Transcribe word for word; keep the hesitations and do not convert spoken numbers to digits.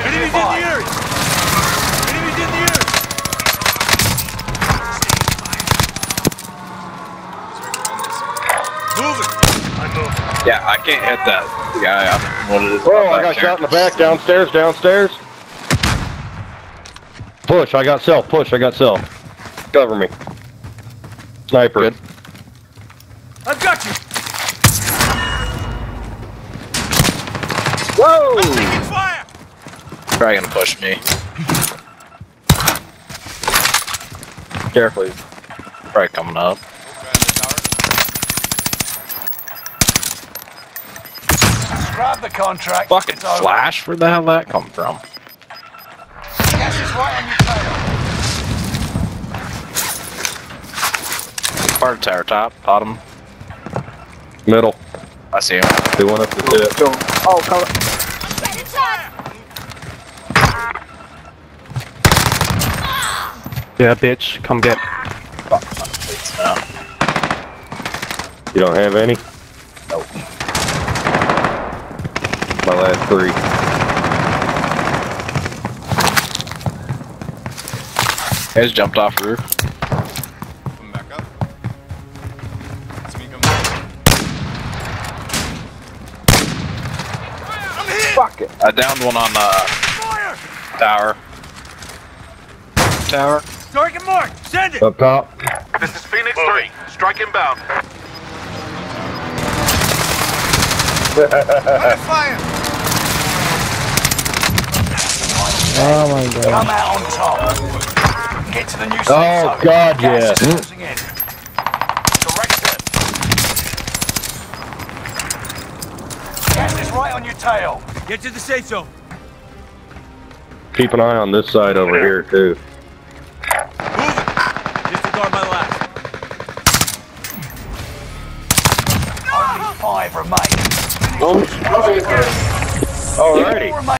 Enemies in the area! Enemies in the area! Moving! I'm moving. Yeah, I can't hit that guy. I don't know what it is. Oh, I got shot in the back. Downstairs, downstairs. Push, I got self. Push, I got self. Cover me. Sniper. Good. I've got you! Whoa! I'm taking fire! Probably gonna push me. Carefully. Probably coming up. Grab the contract. Fucking flash? Where the hell did that come from? Gas is right on your tail. Part of tower top, bottom. Middle. I see him. They want us to do it. Oh, come on. Yeah, bitch, come get. Fuck, please, no. You don't have any? Nope. My last three. Guys jumped off the roof. Come back up. It's me coming back. I'm hit! Fuck it. I downed one on the Fire! tower. Tower. Target marked! Send it! Up top. This is Phoenix three. Strike inbound. Under fire! Oh my god. Come out on top. Get to the new safe Oh, zone. God, Gas yeah. is closing in. Direct it. Gas is right on your tail. Get to the safe zone. Keep an eye on this side over here, too. Move it. Disregard my last. Only five remain. Alrighty.